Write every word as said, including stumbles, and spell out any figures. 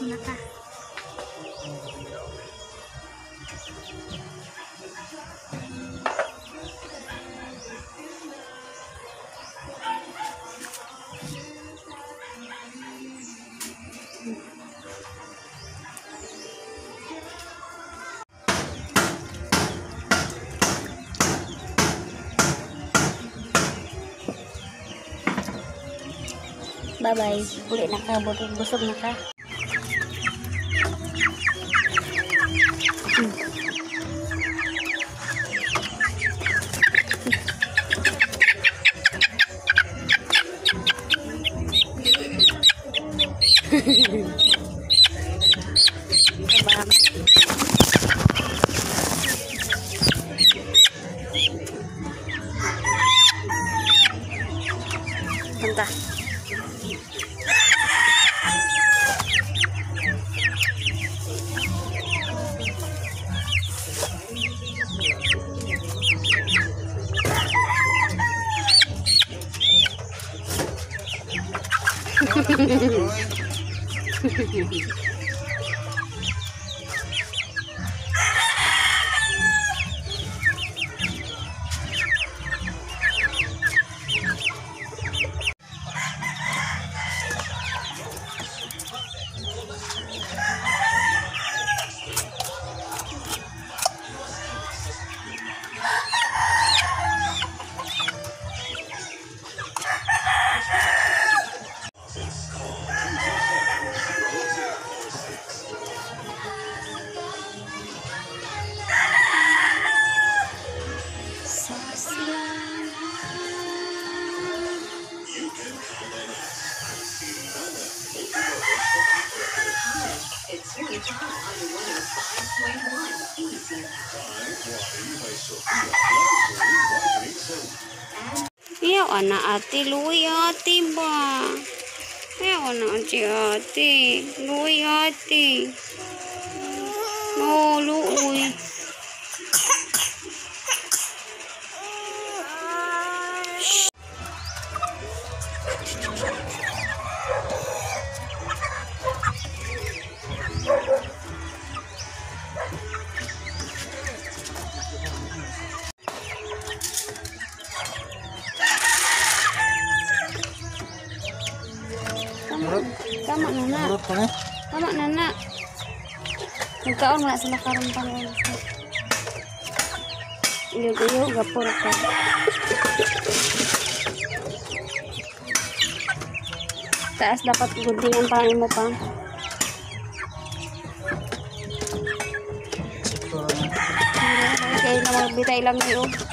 na ka. Bye-bye. Uli na ka. Busog na ka. Hmm. Kabang. Entah. Iya anak ati luwi ati ba. Iya anak ati ati luwi ati. Oh luwi. Tama nana. Tama nana. Nagkaon wala sila karon pangalan. Iyo-iyo gapur ka. Taas dapat guntingan pa mo pa. Okay, na magbitay lang niyo.